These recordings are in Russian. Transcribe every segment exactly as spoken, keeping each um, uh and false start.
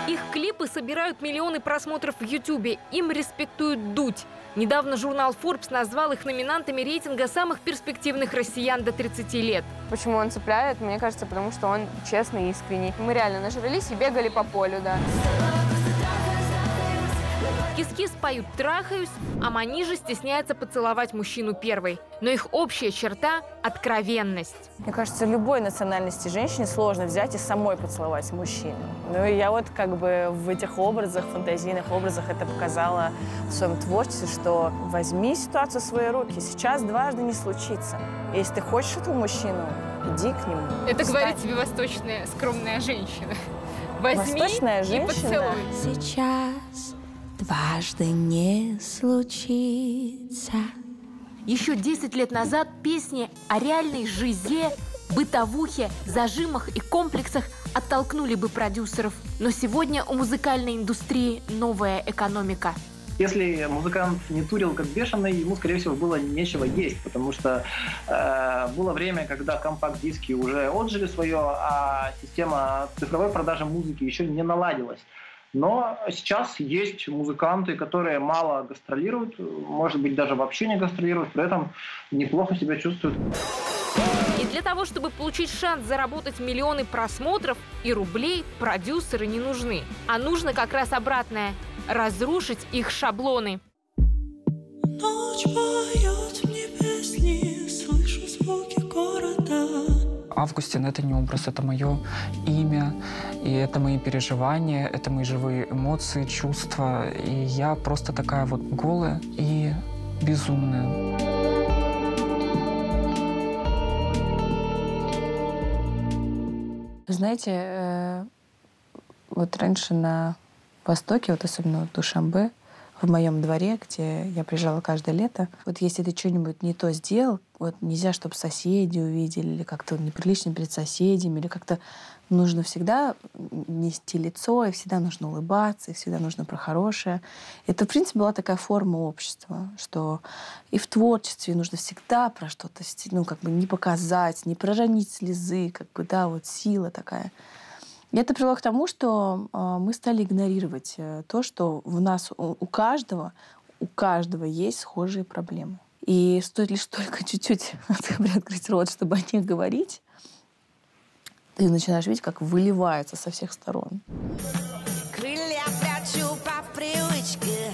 Их клипы собирают миллионы просмотров в Ютубе. Им респектуют Дудь. Недавно журнал Forbes назвал их номинантами рейтинга самых перспективных россиян до тридцати лет. Почему он цепляет? Мне кажется, потому что он честный и искренний. Мы реально нажрались и бегали по полю, да. Кис-Кис поют «Трахаюсь», а Манижа стесняется поцеловать мужчину первой. Но их общая черта – откровенность. Мне кажется, любой национальности женщине сложно взять и самой поцеловать мужчину. Ну и я вот как бы в этих образах, фантазийных образах это показала в своем творчестве, что возьми ситуацию в свои руки. Сейчас дважды не случится. Если ты хочешь этого мужчину, иди к нему. Это встань. говорит тебе восточная скромная женщина. Возьми Восточная и женщина. поцелуй. Сейчас дважды не случится. Еще десять лет назад песни о реальной жизе, бытовухе, зажимах и комплексах оттолкнули бы продюсеров. Но сегодня у музыкальной индустрии новая экономика. Если музыкант не турил как бешеный, ему, скорее всего, было нечего есть, потому что э, было время, когда компакт-диски уже отжили свое, а система цифровой продажи музыки еще не наладилась. Но сейчас есть музыканты, которые мало гастролируют, может быть, даже вообще не гастролируют, при этом неплохо себя чувствуют. И для того, чтобы получить шанс заработать миллионы просмотров и рублей, продюсеры не нужны. А нужно как раз обратное – разрушить их шаблоны. Ночь поет мне песни, слышу звуки города. Августин — это не образ, это мое имя, и это мои переживания, это мои живые эмоции, чувства. И я просто такая вот голая и безумная. Вы знаете, э, вот раньше на Востоке, вот особенно в Душанбе, в моем дворе, где я приезжала каждое лето, вот если ты что-нибудь не то сделал, вот нельзя, чтобы соседи увидели, или как-то неприлично перед соседями, или как-то нужно всегда нести лицо, и всегда нужно улыбаться, и всегда нужно про хорошее. Это, в принципе, была такая форма общества, что и в творчестве нужно всегда про что-то, ну, как бы не показать, не проронить слезы, как бы, да, вот сила такая. И это привело к тому, что э, мы стали игнорировать э, то, что в нас у, у каждого, у каждого есть схожие проблемы. И стоит лишь только чуть-чуть открыть рот, чтобы о них говорить, ты начинаешь видеть, как выливается со всех сторон. Крылья прячу по привычке.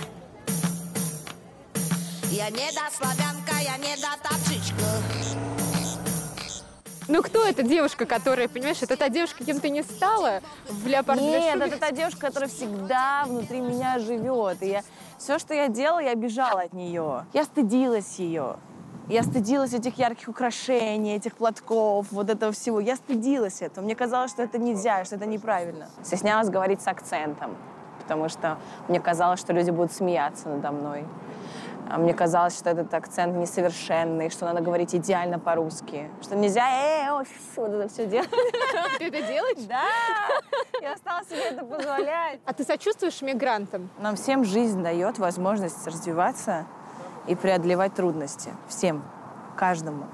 Я не до славянка, я не до тапчичка. Ну кто эта девушка, которая, понимаешь, это та девушка, кем ты не стала в леопардовой Нет, шубе? это та девушка, которая всегда внутри меня живет. И я, все, что я делала, я бежала от нее. Я стыдилась ее. Я стыдилась этих ярких украшений, этих платков, вот этого всего. Я стыдилась этого. Мне казалось, что это нельзя, что это неправильно. Стеснялась говорить с акцентом, потому что мне казалось, что люди будут смеяться надо мной. А мне казалось, что этот акцент несовершенный, что надо говорить идеально по-русски. Что нельзя э, о, вот это все делать. Ты это делаешь? Да! Я стала себе это позволять. А ты сочувствуешь мигрантам? Нам всем жизнь дает возможность развиваться и преодолевать трудности. Всем. Каждому.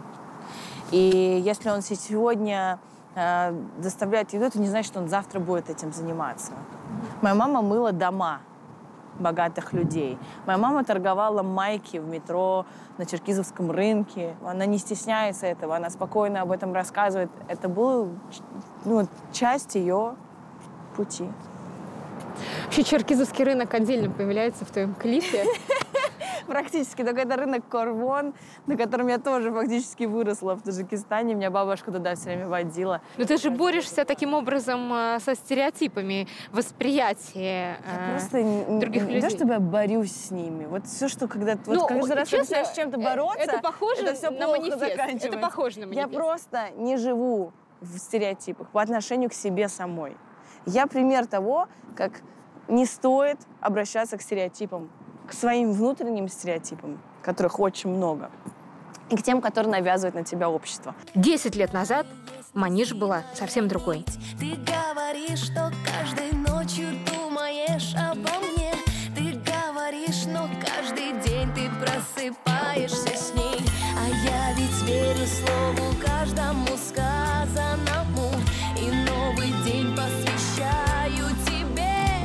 И если он сегодня э, доставляет еду, это не значит, что он завтра будет этим заниматься. Моя мама мыла дома богатых людей. Моя мама торговала майки в метро, на Черкизовском рынке. Она не стесняется этого, она спокойно об этом рассказывает. Это была, ну, часть ее пути. Вообще черкизовский рынок отдельно появляется в твоем клипе. Практически. Только это рынок Корвон, на котором я тоже фактически выросла в Таджикистане. Меня бабушка туда все время водила. Но ты же борешься таким образом э, со стереотипами восприятия э, Я просто других не, людей. Не то, чтобы я борюсь с ними. Вот все, что когда ты Ну, вот каждый раз честно, начинаешь с чем-то бороться, это похоже это все на плохо манифест. заканчивается. Это похоже на Я манифест. просто не живу в стереотипах по отношению к себе самой. Я пример того, как не стоит обращаться к стереотипам, к своим внутренним стереотипам, которых очень много, и к тем, которые навязывает на тебя общество. Десять лет назад Манижа была совсем другой. Ты говоришь, что каждой ночью думаешь обо мне. Ты говоришь, но каждый день ты просыпаешься с ней. А я ведь верю слову каждому сказанному. И новый день посвящаю тебе.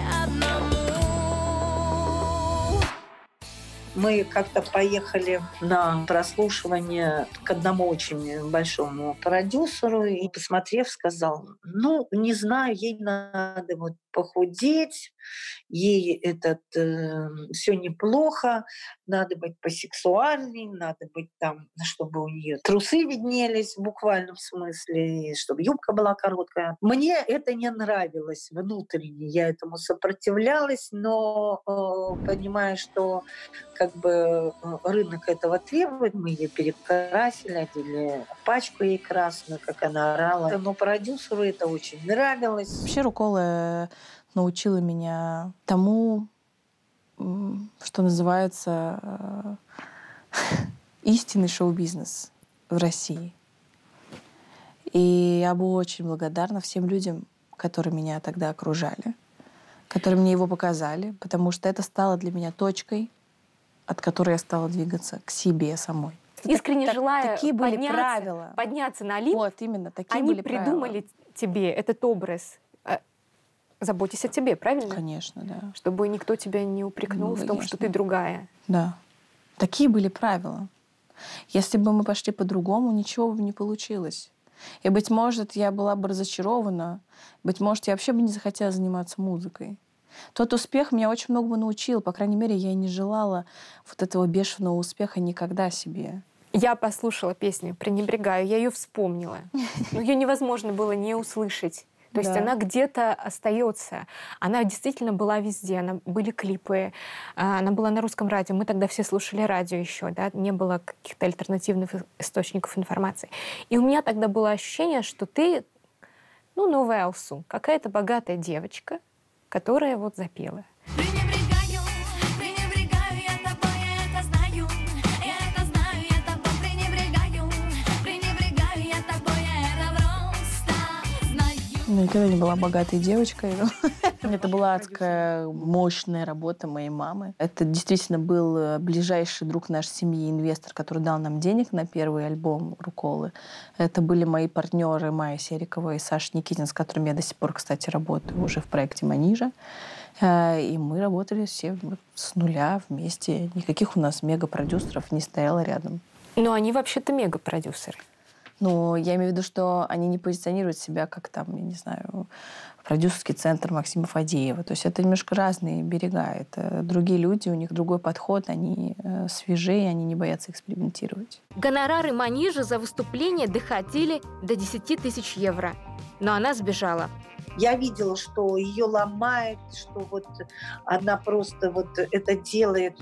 Мы как-то поехали на прослушивание к одному очень большому продюсеру и, посмотрев, сказал, ну, не знаю, ей надо вот похудеть, ей этот э, все неплохо, надо быть посексуальней, надо быть там, чтобы у нее трусы виднелись в буквальном смысле, и чтобы юбка была короткая. Мне это не нравилось внутренне, я этому сопротивлялась, но э, понимая, что как бы рынок этого требует, мы ее перекрасили, одели пачку ей красную, как она орала. Но продюсеру это очень нравилось. Вообще Руккола научила меня тому, что называется истинный шоу-бизнес в России. И я была очень благодарна всем людям, которые меня тогда окружали, которые мне его показали, потому что это стало для меня точкой, от которой я стала двигаться к себе самой. Искренне так, желая такие были подняться, правила. подняться на Олимп, вот, именно, такие они были придумали правила. тебе этот образ. Заботьтесь о тебе, правильно? Конечно, да. Чтобы никто тебя не упрекнул Ну, в том, конечно. что ты другая. Да. Такие были правила. Если бы мы пошли по-другому, ничего бы не получилось. И, быть может, я была бы разочарована. Быть может, я вообще бы не захотела заниматься музыкой. Тот успех меня очень многому научил. По крайней мере, я и не желала вот этого бешеного успеха никогда себе. Я послушала песню «Пренебрегаю», я ее вспомнила. Но ее невозможно было не услышать. То есть Да. она где-то остается. Она действительно была везде. Она, были клипы, она была на русском радио. Мы тогда все слушали радио еще, да? Не было каких-то альтернативных источников информации. И у меня тогда было ощущение, что ты, ну, новая Алсу, какая-то богатая девочка, которая вот запела. Пренебрегаю, пренебрегаю я тобой, я это знаю, я это знаю, я тобой пренебрегаю, пренебрегаю я тобой, я это просто знаю. Я никогда не была богатой девочкой. Это была адская мощная работа моей мамы. Это действительно был ближайший друг нашей семьи, инвестор, который дал нам денег на первый альбом Рукколы. Это были мои партнеры Майя Серикова и Саша Никитин, с которыми я до сих пор, кстати, работаю уже в проекте «Манижа». И мы работали все с нуля вместе. Никаких у нас мега-продюсеров не стояло рядом. Но они вообще-то мега-продюсеры. Ну, я имею в виду, что они не позиционируют себя как там, я не знаю, продюсерский центр Максима Фадеева. То есть это немножко разные берега. Это другие люди, у них другой подход, они э, свежее, они не боятся экспериментировать. Гонорары Манижа за выступление доходили до десять тысяч евро. Но она сбежала. Я видела, что ее ломает, что вот она просто вот это делает,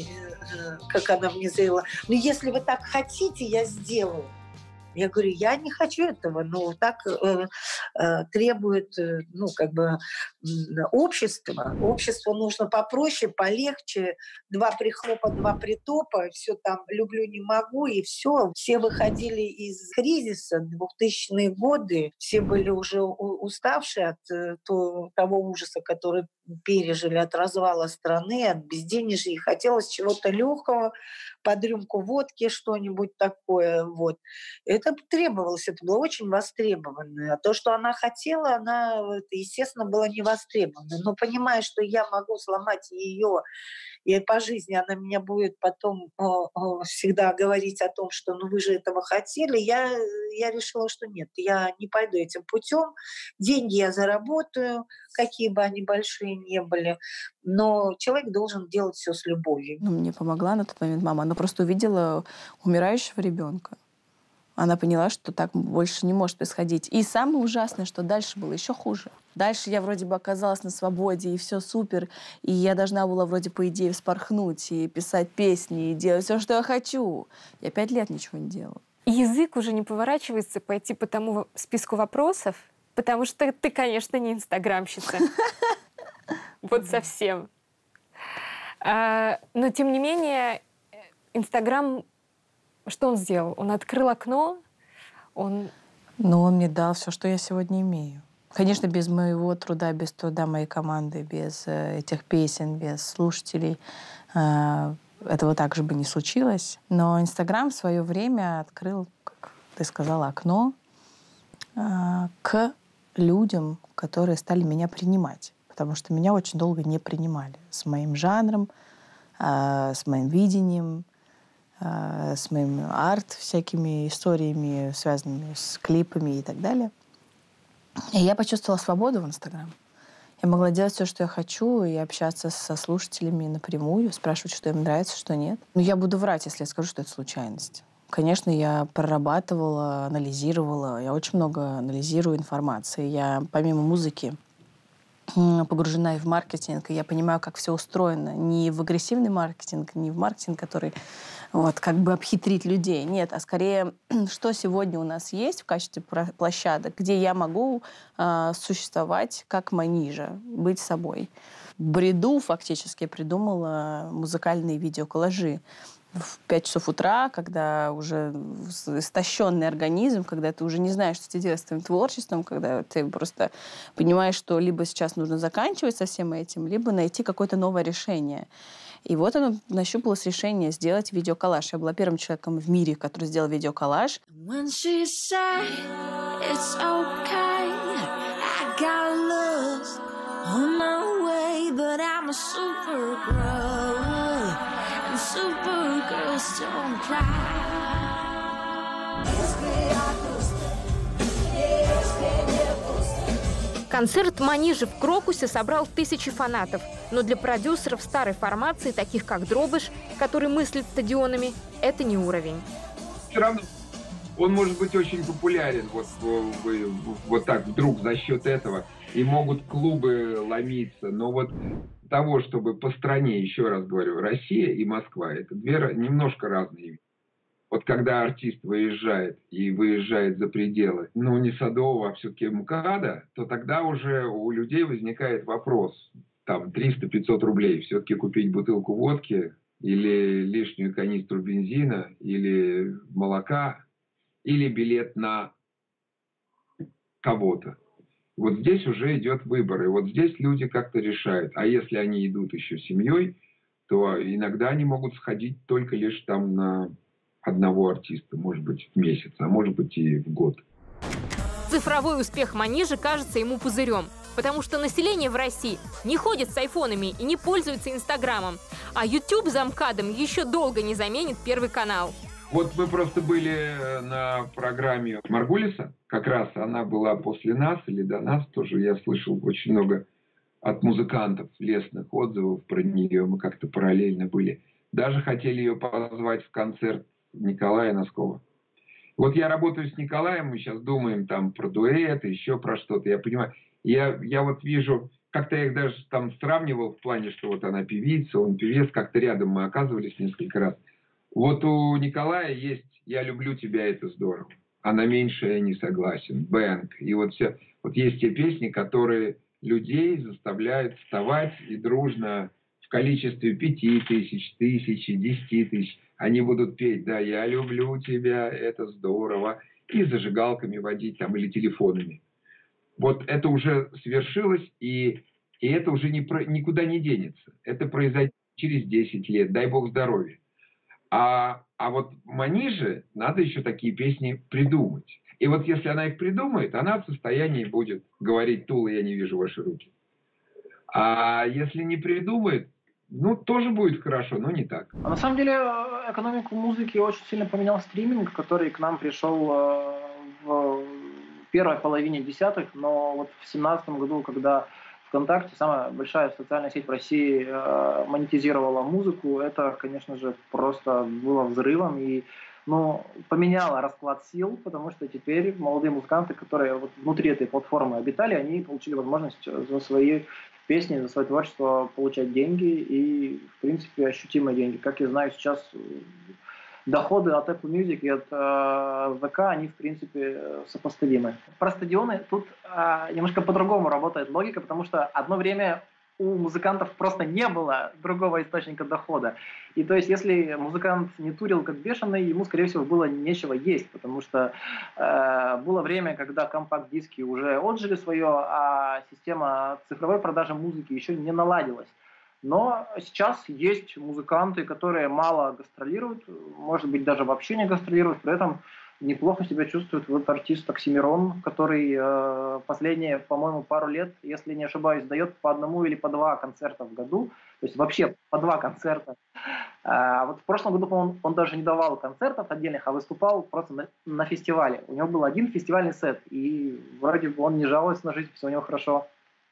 как она мне заявила. Ну, если вы так хотите, я сделаю. Я говорю, я не хочу этого, но так э, э, требует, э, ну, как бы, э, общество. Обществу нужно попроще, полегче. Два прихлопа, два притопа, все там люблю, не могу, и все. Все выходили из кризиса, двухтысячные годы, все были уже уставшие от э, то, того ужаса, который пережили, от развала страны, от безденежья. И хотелось чего-то легкого, под рюмку водки, что-нибудь такое. Вот. Это требовалось, это было очень востребовано. А то, что она хотела, она, это, естественно, было не востребовано. Но понимая, что я могу сломать ее, и по жизни она меня будет потом э, э, всегда говорить о том, что ну вы же этого хотели, я, я решила, что нет, я не пойду этим путем. Деньги я заработаю, какие бы они большие ни были, но человек должен делать все с любовью. Ну, мне помогла на тот момент мама. Она просто увидела умирающего ребенка. Она поняла, что так больше не может происходить. И самое ужасное, что дальше было еще хуже. Дальше я вроде бы оказалась на свободе, и все супер. И я должна была вроде по идее вспорхнуть и писать песни, и делать все, что я хочу. Я пять лет ничего не делала. Язык уже не поворачивается пойти по тому списку вопросов, потому что ты, конечно, не инстаграмщица. Вот совсем. Но, тем не менее, Инстаграм, что он сделал? Он открыл окно, он... Но он мне дал все, что я сегодня имею. Конечно, без моего труда, без труда моей команды, без э, этих песен, без слушателей э, этого также бы не случилось. Но Инстаграм в свое время открыл, как ты сказала, окно э, к людям, которые стали меня принимать. Потому что меня очень долго не принимали с моим жанром, э, с моим видением, э, с моим арт, всякими историями, связанными с клипами и так далее. И я почувствовала свободу в Инстаграм. Я могла делать все, что я хочу, и общаться со слушателями напрямую, спрашивать, что им нравится, что нет. Но я буду врать, если я скажу, что это случайность. Конечно, я прорабатывала, анализировала. Я очень много анализирую информации. Я, помимо музыки, погружена и в маркетинг, и я понимаю, как все устроено. Не в агрессивный маркетинг, не в маркетинг, который вот, как бы обхитрит людей. Нет, а скорее, что сегодня у нас есть в качестве площадок, где я могу э, существовать как Манижа, быть собой. В бреду фактически придумала музыкальные видеоколлажи. В пять часов утра, когда уже истощенный организм, когда ты уже не знаешь, что тебе делать с твоим творчеством, когда ты просто понимаешь, что либо сейчас нужно заканчивать со всем этим, либо найти какое-то новое решение. И вот оно нащупалось решение сделать видеоколлаж. Я была первым человеком в мире, который сделал видеоколлаж. Концерт Манижи в Крокусе собрал тысячи фанатов. Но для продюсеров старой формации, таких как Дробыш, который мыслит стадионами, это не уровень. Все равно он может быть очень популярен вот, вот так вдруг за счет этого. И могут клубы ломиться. Но вот того, чтобы по стране, еще раз говорю, Россия и Москва, это две немножко разные вещи. Вот когда артист выезжает и выезжает за пределы, ну, не Садового, а все-таки МКАДа, то тогда уже у людей возникает вопрос, там, триста-пятьсот рублей, все-таки купить бутылку водки или лишнюю канистру бензина, или молока, или билет на кого-то. Вот здесь уже идет выбор, и вот здесь люди как-то решают. А если они идут еще семьей, то иногда они могут сходить только лишь там на одного артиста, может быть, в месяц, а может быть и в год. Цифровой успех Манижи кажется ему пузырем, потому что население в России не ходит с айфонами и не пользуется Инстаграмом, а YouTube за МКАДом еще долго не заменит Первый канал. Вот мы просто были на программе Маргулиса, как раз она была после нас или до нас, тоже я слышал очень много от музыкантов лестных отзывов про нее, мы как-то параллельно были. Даже хотели ее позвать в концерт Николая Носкова. Вот я работаю с Николаем, мы сейчас думаем там про дуэт, еще про что-то, я понимаю. Я, я вот вижу, как-то я их даже там сравнивал в плане, что вот она певица, он певец, как-то рядом мы оказывались несколько раз. Вот у Николая есть «Я люблю тебя, это здорово», а на меньшее я не согласен, «Бэнк». И вот все, вот есть те песни, которые людей заставляют вставать и дружно в количестве пяти тысяч, тысячи, десяти тысяч. Они будут петь, да, «Я люблю тебя, это здорово», и зажигалками водить там или телефонами. Вот это уже свершилось, и, и это уже не про, никуда не денется. Это произойдет через десять лет, дай бог здоровья. А, а вот Маниже надо еще такие песни придумать. И вот если она их придумает, она в состоянии будет говорить: «Тула, я не вижу ваши руки». А если не придумает, ну, тоже будет хорошо, но не так. А на самом деле экономику музыки очень сильно поменял стриминг, который к нам пришел в первой половине десятых, но вот в семнадцатом году, когда ВКонтакте, самая большая социальная сеть в России, монетизировала музыку, это, конечно же, просто было взрывом и, ну, поменяло расклад сил, потому что теперь молодые музыканты, которые вот внутри этой платформы обитали, они получили возможность за свои песни, за свое творчество получать деньги и, в принципе, ощутимые деньги. Как я знаю, сейчас доходы от Apple Music и от э, ВК, они, в принципе, сопоставимы. Про стадионы тут э, немножко по-другому работает логика, потому что одно время у музыкантов просто не было другого источника дохода. И то есть, если музыкант не турил как бешеный, ему, скорее всего, было нечего есть, потому что э, было время, когда компакт-диски уже отжили свое, а система цифровой продажи музыки еще не наладилась. Но сейчас есть музыканты, которые мало гастролируют, может быть, даже вообще не гастролируют, при этом неплохо себя чувствует вот артист Оксимирон, который э, последние, по-моему, пару лет, если не ошибаюсь, дает по одному или по два концерта в году. То есть вообще по два концерта. А вот в прошлом году, по-моему, он даже не давал концертов отдельных, а выступал просто на, на фестивале. У него был один фестивальный сет, и вроде бы он не жалуется на жизнь, все у него хорошо.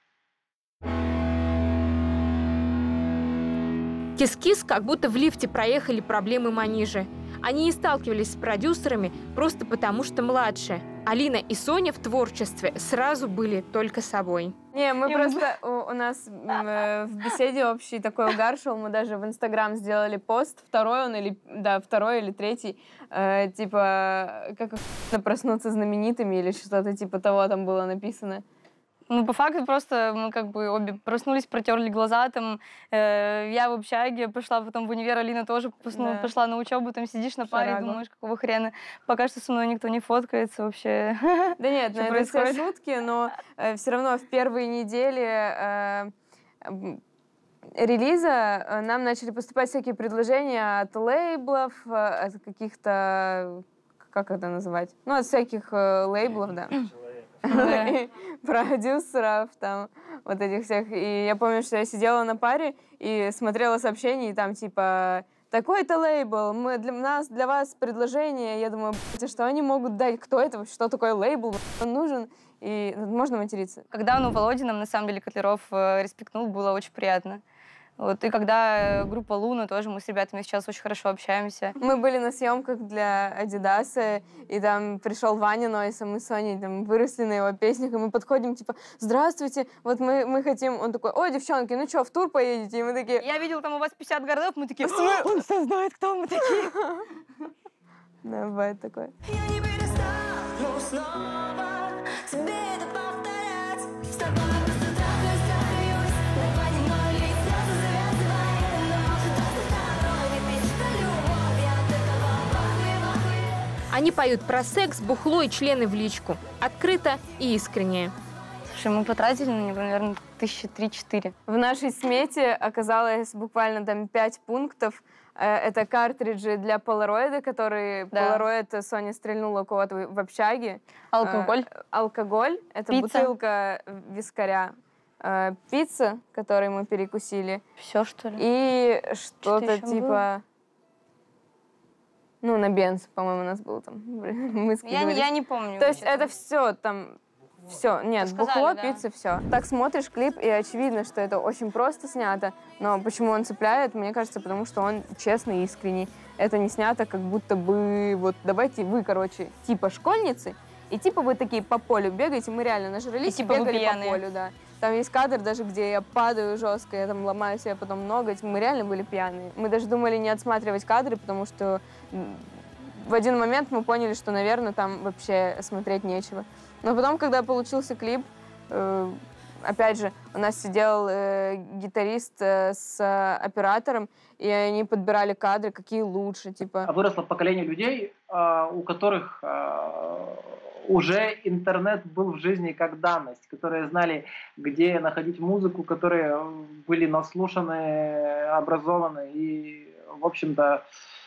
Кис-Кис как будто в лифте проехали проблемы Манижи. Они не сталкивались с продюсерами просто потому, что младше. Алина и Соня в творчестве сразу были только собой. Не, мы просто, у, у нас э, в беседе общий такой угар шел, мы даже в Инстаграм сделали пост, второй он или, да, второй или третий, э, типа, как проснуться знаменитыми или что-то типа того там было написано. Ну, по факту просто мы как бы обе проснулись, протерли глаза, там, э, я в общаге, пошла потом в универ, Алина тоже поснула, да. Пошла на учебу, там сидишь на паре, Шарагу. Думаешь, какого хрена, пока что со мной никто не фоткается вообще. Да нет, ну, это все шутки, но э, все равно в первые недели э, релиза э, нам начали поступать всякие предложения от лейблов, э, от каких-то, как это называть, ну, от всяких э, лейблов, да. Продюсеров, там, вот этих всех. И я помню, что я сидела на паре и смотрела сообщения, и там, типа, такой-то лейбл, мы, для нас, для вас предложение. Я думаю, что они могут дать, кто это, что такое лейбл, он нужен, и можно материться. Когда он у Володи нам, на самом деле, Котляров э, респектнул, было очень приятно. Вот, и когда группа Луна, тоже мы с ребятами сейчас очень хорошо общаемся. Мы были на съемках для Адидаса, и там пришел Ваня Нойс, а мы с Соней там выросли на его песнях, и мы подходим, типа, здравствуйте, вот мы, мы хотим... Он такой, ой, девчонки, ну что, в тур поедете? И мы такие... Я видел там у вас пятьдесят городов, мы такие, он все знает, кто мы такие. Да, бывает такое. Я не перестану снова тебе это повторять. С тобой просто трахаюсь, трахаюсь, не понимаю ли слезы завязывай. Но может просто второй не пишет, что любовь, я от этого вахуй-вахуй. Они поют про секс, бухло и члены в личку. Открыто и искренне. Слушай, мы потратили на него, наверное, тысячи три-четыре. В нашей смете оказалось буквально там пять пунктов. Это картриджи для полароида, которые да. полароид Соня стрельнула у кого-то в общаге. Алкоголь. Э, алкоголь. Это пицца. Бутылка вискаря. Э, пицца, которой мы перекусили. Все, что ли? И что-то что типа... Было? Ну, на бенз, по-моему, у нас был там. Мы я, не, я не помню. То есть это все там... Все, нет, сказали, бухло, да. Пицца, все. Так смотришь клип, и очевидно, что это очень просто снято, но почему он цепляет, мне кажется, потому что он честный и искренний. Это не снято, как будто бы, вот давайте вы, короче, типа школьницы, и типа вы такие по полю бегаете, мы реально нажрались и, типа и бегали по полю, да. Там есть кадр даже, где я падаю жестко, я там ломаю себе потом ноготь, мы реально были пьяные. Мы даже думали не отсматривать кадры, потому что в один момент мы поняли, что, наверное, там вообще смотреть нечего. Но потом, когда получился клип, э, опять же, у нас сидел э, гитарист э, с э, оператором, и они подбирали кадры, какие лучше, типа. Выросло поколение людей, э, у которых э, уже интернет был в жизни как данность, которые знали, где находить музыку, которые были наслушаны, образованы и, в общем-то,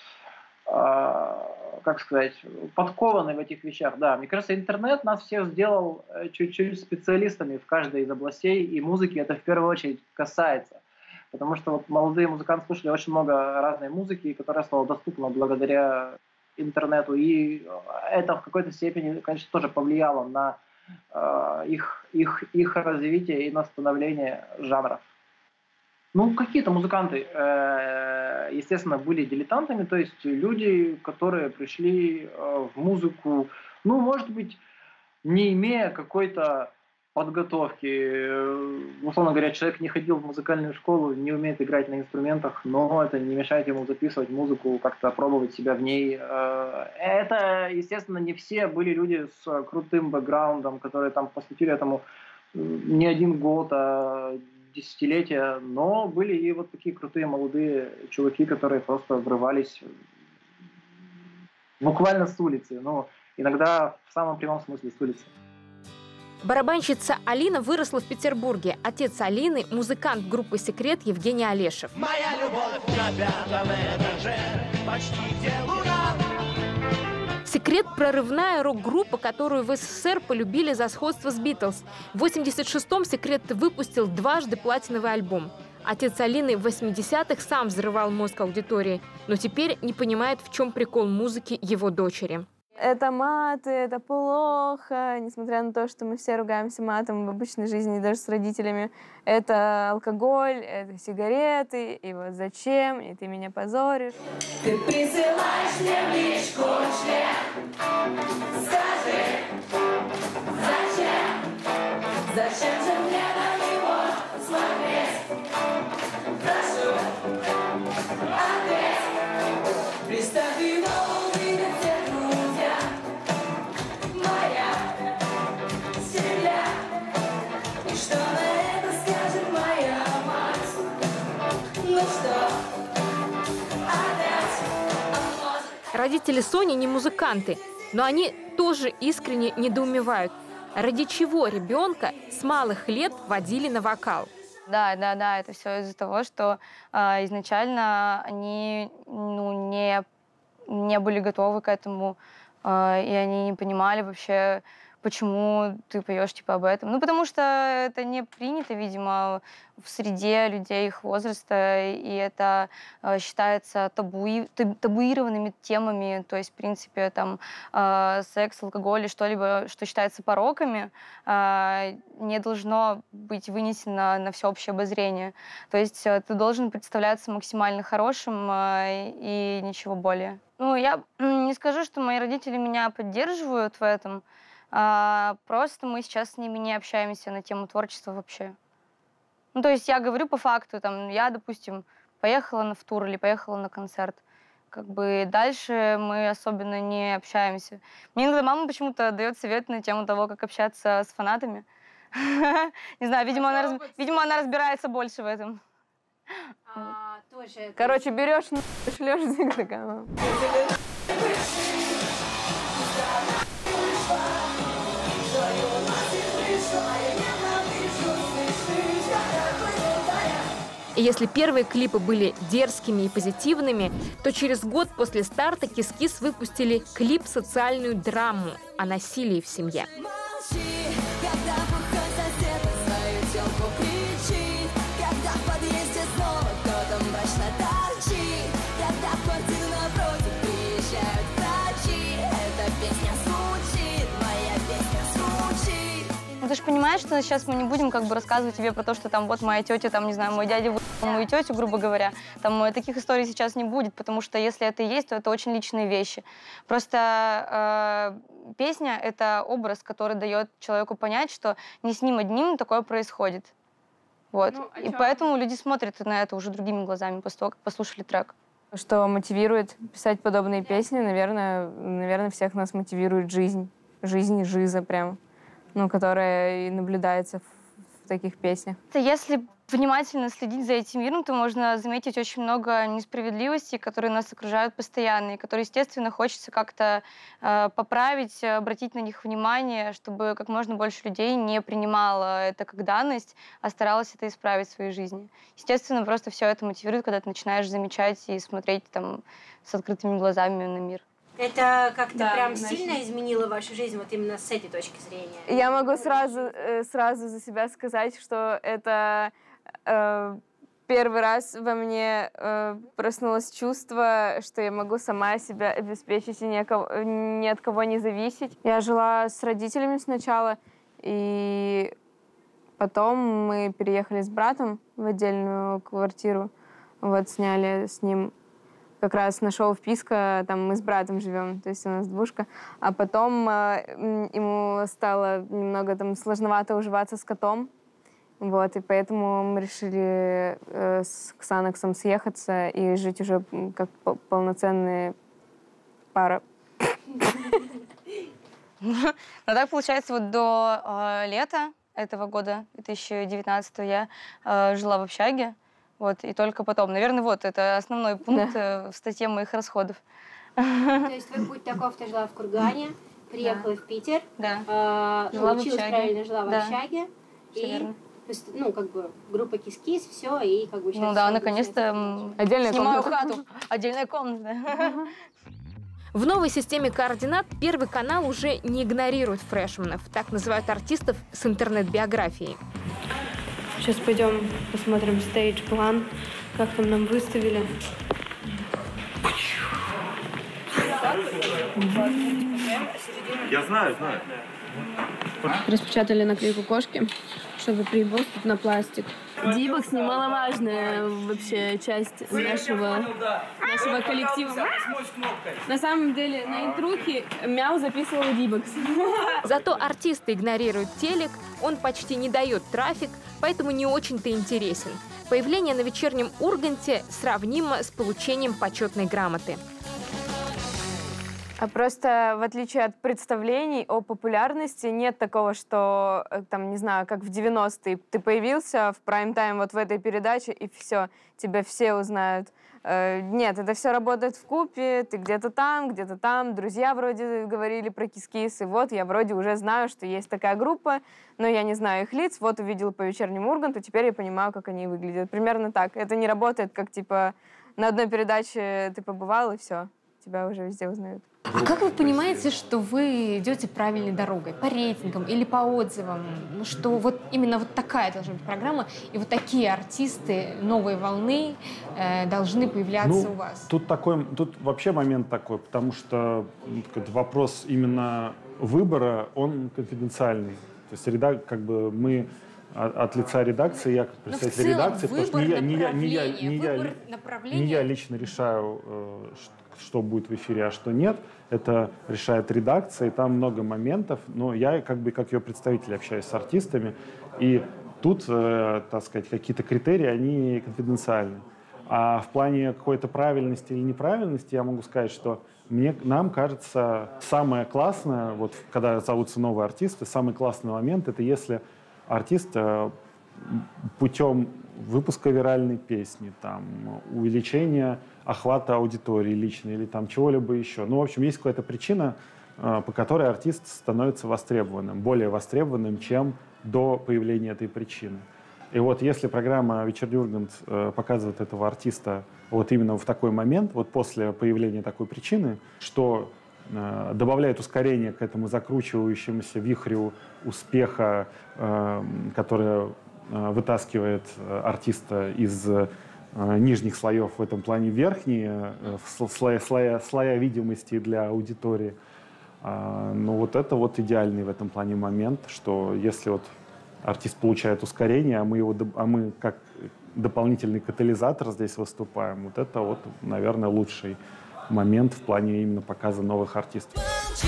как сказать, подкованы в этих вещах. Да, мне кажется, интернет нас всех сделал чуть-чуть специалистами в каждой из областей, и музыки это в первую очередь касается. Потому что вот молодые музыканты слушали очень много разной музыки, которая стала доступна благодаря интернету, и это в какой-то степени, конечно, тоже повлияло на э, их, их, их развитие и на становление жанров. Ну, какие-то музыканты, естественно, были дилетантами, то есть люди, которые пришли в музыку, ну, может быть, не имея какой-то подготовки. Условно говоря, человек не ходил в музыкальную школу, не умеет играть на инструментах, но это не мешает ему записывать музыку, как-то пробовать себя в ней. Это, естественно, не все были люди с крутым бэкграундом, которые там посвятили этому не один год, а десятилетия, но были и вот такие крутые молодые чуваки, которые просто врывались буквально с улицы, ну, иногда в самом прямом смысле с улицы. Барабанщица Алина выросла в Петербурге. Отец Алины – музыкант группы «Секрет» Евгений Олешев. Моя любовь на пятом этаже, почти где луна. «Секрет» — прорывная рок-группа, которую в СССР полюбили за сходство с «Битлз». В восемьдесят шестом «Секрет» выпустил дважды платиновый альбом. Отец Алины в восьмидесятых сам взрывал мозг аудитории, но теперь не понимает, в чем прикол музыки его дочери. Это маты, это плохо, несмотря на то, что мы все ругаемся матом в обычной жизни, даже с родителями. Это алкоголь, это сигареты, и вот зачем, и ты меня позоришь. Ты присылаешь мне в личку член. Скажи, зачем? Зачем же мне на него смотреть? Прошу, ответь. Представь его, увидят все друзья. Моя семья. И что на это скажет моя мать? Ну что, опять? Родители Сони не музыканты, но они тоже искренне недоумевают, ради чего ребенка с малых лет водили на вокал. Да, да, да, это все из-за того, что э, изначально они ну, не, не были готовы к этому, э, и они не понимали вообще, почему ты поешь типа об этом. Ну, потому что это не принято, видимо, в среде людей их возраста, и это э, считается табуи, табуированными темами, то есть, в принципе, там, э, секс, алкоголь и что-либо, что считается пороками, э, не должно быть вынесено на всеобщее обозрение. То есть э, ты должен представляться максимально хорошим э, и ничего более. Ну, я не скажу, что мои родители меня поддерживают в этом, а, просто мы сейчас с ними не общаемся на тему творчества вообще. Ну, то есть я говорю по факту, там, я, допустим, поехала на в тур или поехала на концерт. Как бы дальше мы особенно не общаемся. Мне иногда мама почему-то дает совет на тему того, как общаться с фанатами. Не знаю, видимо, она, видимо, она разбирается больше в этом. Короче, берешь, шлешь, такая. И если первые клипы были дерзкими и позитивными, то через год после старта Кис-Кис выпустили клип «Социальную драму» о насилии в семье. Ты же понимаешь, что сейчас мы не будем как бы рассказывать тебе про то, что там вот моя тетя, там, не знаю, мой дядя выебал мою тетю, грубо говоря. Там таких историй сейчас не будет, потому что если это и есть, то это очень личные вещи. Просто э, песня — это образ, который дает человеку понять, что не с ним одним такое происходит. Вот. Ну, и поэтому люди смотрят на это уже другими глазами после того, как послушали трек. Что мотивирует писать подобные песни, наверное, наверное, всех нас мотивирует жизнь. Жизнь, жиза прям. Ну, которая и наблюдается в, в таких песнях. Если внимательно следить за этим миром, то можно заметить очень много несправедливостей, которые нас окружают постоянно, и которые, естественно, хочется как-то э, поправить, обратить на них внимание, чтобы как можно больше людей не принимало это как данность, а старалось это исправить в своей жизни. Естественно, просто все это мотивирует, когда ты начинаешь замечать и смотреть там с открытыми глазами на мир. Это как-то да, прям значит... сильно изменило вашу жизнь, вот именно с этой точки зрения? Я могу сразу, сразу за себя сказать, что это э, первый раз во мне э, проснулось чувство, что я могу сама себя обеспечить и ни, кого, ни от кого не зависеть. Я жила с родителями сначала, и потом мы переехали с братом в отдельную квартиру, вот сняли с ним. Как раз на шоу «Вписка», там мы с братом живем, то есть у нас двушка. А потом э, ему стало немного там сложновато уживаться с котом. Вот, и поэтому мы решили э, с Ксанаксом съехаться и жить уже как полноценная пара. Ну так получается, вот до лета этого года, две тысячи девятнадцатого, я жила в общаге. Вот, и только потом. Наверное, вот это основной пункт да. в статье моих расходов. То есть твой путь таков, ты жила в Кургане, приехала да. в Питер, да. э, ну, училась правильно, жила да. в общаге. Все и, верно. ну, как бы, группа Кис-Кис, все, и как бы сейчас... Ну да, наконец-то отдельная снимаю комната. хату. Отдельная комната. В новой системе координат Первый канал уже не игнорирует фрешменов, так называют артистов с интернет-биографией. Сейчас пойдем посмотрим стейдж-план, как там нам выставили. Я знаю, знаю. Распечатали наклейку кошки, чтобы приебось тут на пластик. Дибокс немаловажная вообще часть нашего, нашего коллектива. На самом деле на интрухе Мяу записывала Дибокс. Зато артисты игнорируют телек, он почти не дает трафик, поэтому не очень-то интересен. Появление на вечернем Урганте сравнимо с получением почетной грамоты. А просто в отличие от представлений о популярности нет такого, что, там, не знаю, как в девяностые, ты появился в прайм-тайм вот в этой передаче, и все, тебя все узнают. Нет, это все работает вкупе, ты где-то там, где-то там, друзья вроде говорили про Кис-Кис, и вот я вроде уже знаю, что есть такая группа, но я не знаю их лиц, вот увидела по вечернему Урганту, теперь я понимаю, как они выглядят. Примерно так. Это не работает, как типа на одной передаче ты побывал, и все, тебя уже везде узнают. А как вы понимаете, что вы идете правильной дорогой? По рейтингам или по отзывам? Ну, что вот именно вот такая должна быть программа, и вот такие артисты новой волны э, должны появляться ну, у вас? Тут, такой, тут вообще момент такой, потому что вопрос именно выбора, он конфиденциальный. То есть редак, как бы мы от лица редакции, я как представитель редакции, потому что не я, не я, не я, не я, не я лично решаю, что будет в эфире, а что нет. Это решает редакция, и там много моментов. Но я как бы как ее представитель общаюсь с артистами, и тут, э, так сказать, какие-то критерии, они конфиденциальны. А в плане какой-то правильности или неправильности я могу сказать, что мне, нам кажется, самое классное, вот когда зовутся новые артисты, самый классный момент — это если артист э, путем выпуска виральной песни, там, увеличения охвата аудитории личной или там чего-либо еще. Ну, в общем, есть какая-то причина, э, по которой артист становится востребованным, более востребованным, чем до появления этой причины. И вот если программа «Вечерний Ургант» э, показывает этого артиста вот именно в такой момент, вот после появления такой причины, что э, добавляет ускорение к этому закручивающемуся вихрю успеха, э, которое э, вытаскивает артиста из э, нижних слоев, в этом плане верхние, э, слоя, слоя, слоя видимости для аудитории. Э, ну вот это вот идеальный в этом плане момент, что если вот артист получает ускорение, а мы, его, а мы как дополнительный катализатор здесь выступаем. Вот это вот, наверное, лучший момент в плане именно показа новых артистов.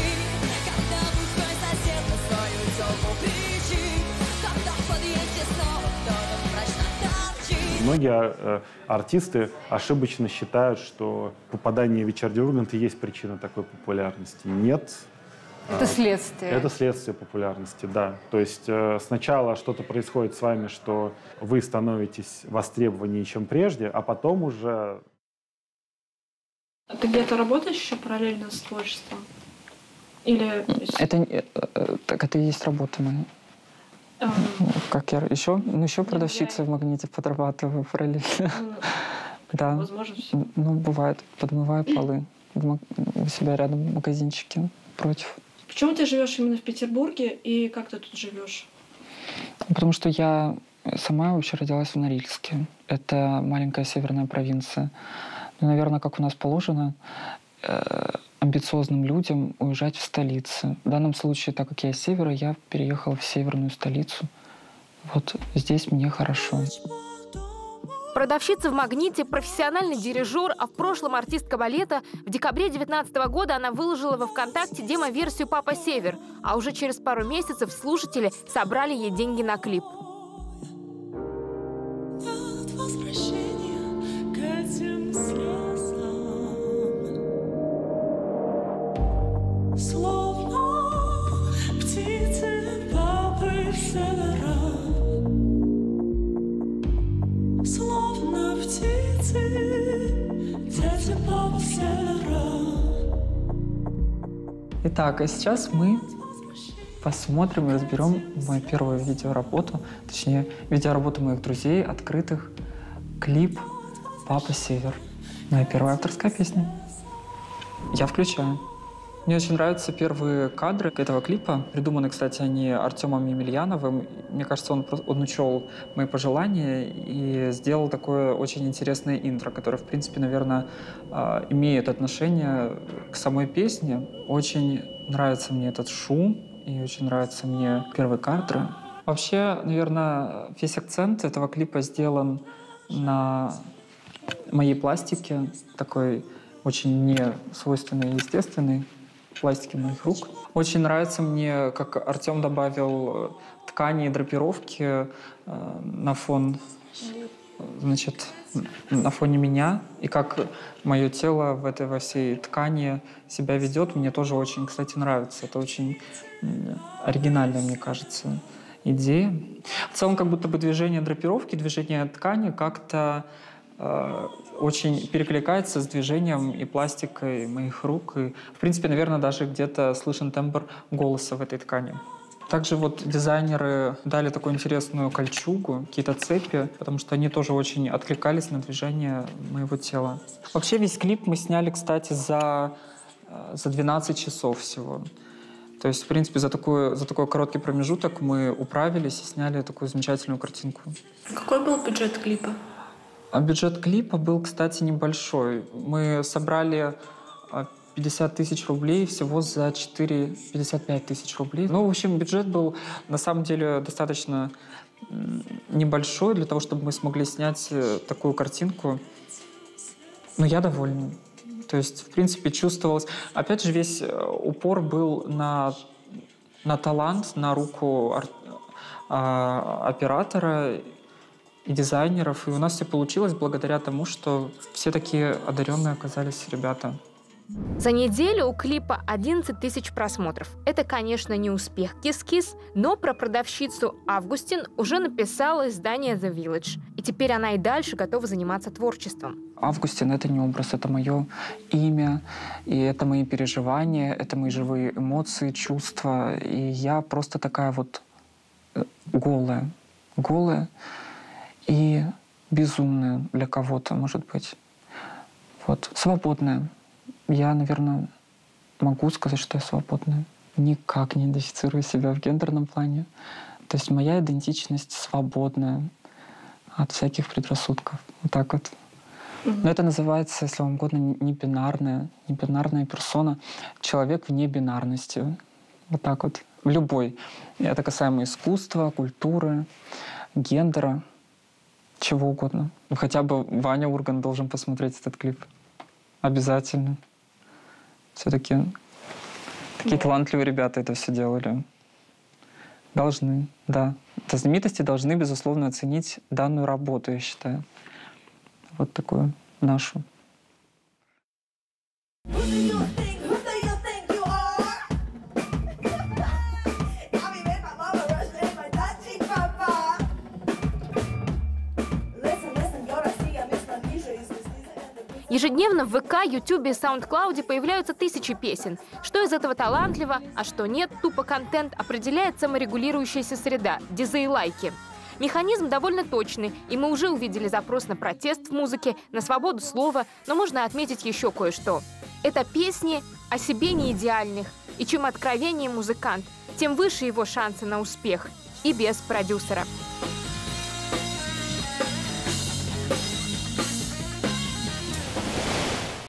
Многие э, артисты ошибочно считают, что попадание в «Вечерний Ургант» и есть причина такой популярности. Нет. Это следствие. Это следствие популярности, да. То есть э, сначала что-то происходит с вами, что вы становитесь востребованнее, чем прежде, а потом уже... А ты где-то работаешь еще параллельно с творчеством? Или... Это, так это и есть работа моя. А. Как я еще, ну, еще продавщица в «Магните» подрабатываю параллельно. Ну, да. Возможно, все. Ну, бывает. Подмываю полы у себя рядом в магазинчике против. Почему ты живешь именно в Петербурге и как ты тут живешь? Потому что я сама вообще родилась в Норильске. Это маленькая северная провинция. Ну, наверное, как у нас положено, э, амбициозным людям уезжать в столицы. В данном случае, так как я из севера, я переехала в северную столицу. Вот здесь мне хорошо. Продавщица в «Магните», профессиональный дирижер, а в прошлом артистка балета. В декабре две тысячи девятнадцатого года она выложила во ВКонтакте демо-версию «Папа Север», а уже через пару месяцев слушатели собрали ей деньги на клип. Итак, а сейчас мы посмотрим и разберем мою первую видеоработу, точнее, видеоработу моих друзей, открытых, клип «Папа Север». Моя первая авторская песня. Я включаю. Мне очень нравятся первые кадры этого клипа. Придуманы, кстати, они Артемом Емельяновым. Мне кажется, он, он учел мои пожелания и сделал такое очень интересное интро, которое, в принципе, наверное, имеет отношение к самой песне. Очень нравится мне этот шум и очень нравятся мне первые кадры. Вообще, наверное, весь акцент этого клипа сделан на моей пластике, такой очень не свойственной и естественной пластики моих рук. Очень нравится мне, как Артем добавил ткани и драпировки э, на фон, значит, на фоне меня, и как мое тело в этой во всей ткани себя ведет, мне тоже очень, кстати, нравится. Это очень оригинальная, мне кажется, идея. В целом, как будто бы движение драпировки, движение ткани как-то э, очень перекликается с движением и пластикой моих рук. И, в принципе, наверное, даже где-то слышен тембр голоса в этой ткани. Также вот дизайнеры дали такую интересную кольчугу, какие-то цепи, потому что они тоже очень откликались на движение моего тела. Вообще весь клип мы сняли, кстати, за, за двенадцать часов всего. То есть, в принципе, за такой, за такой короткий промежуток мы управились и сняли такую замечательную картинку. Какой был бюджет клипа? А бюджет клипа был, кстати, небольшой. Мы собрали пятьдесят тысяч рублей всего за четыре пятьдесят пять тысяч рублей. Ну, в общем, бюджет был на самом деле достаточно небольшой для того, чтобы мы смогли снять такую картинку. Но я довольна. То есть, в принципе, чувствовалось... Опять же, весь упор был на, на талант, на руку ар... а, оператора и дизайнеров. И у нас все получилось благодаря тому, что все такие одаренные оказались ребята. За неделю у клипа одиннадцать тысяч просмотров. Это, конечно, не успех Кис-Кис, но про продавщицу Августин уже написала издание The Village. И теперь она и дальше готова заниматься творчеством. Августин — это не образ, это мое имя, и это мои переживания, это мои живые эмоции, чувства. И я просто такая вот голая, голая и безумная для кого-то, может быть. Вот, свободная. Я, наверное, могу сказать, что я свободная. Никак не идентифицирую себя в гендерном плане. То есть моя идентичность свободная от всяких предрассудков. Вот так вот. Mm-hmm. Но это называется, если вам угодно, небинарная, небинарная персона. Человек вне бинарности. Вот так вот. В любой. Это касаемо искусства, культуры, гендера, чего угодно. Ну, хотя бы Ваня Ургант должен посмотреть этот клип. Обязательно. Все-таки такие талантливые ребята это все делали. Должны, да. Это знаменитости должны, безусловно, оценить данную работу, я считаю. Вот такую нашу. Ежедневно в ВК, Ютубе и Саундклауде появляются тысячи песен. Что из этого талантливо, а что нет, тупо контент, определяет саморегулирующаяся среда – дизлайки. Механизм довольно точный, и мы уже увидели запрос на протест в музыке, на свободу слова, но можно отметить еще кое-что. Это песни о себе неидеальных, и чем откровеннее музыкант, тем выше его шансы на успех. И без продюсера.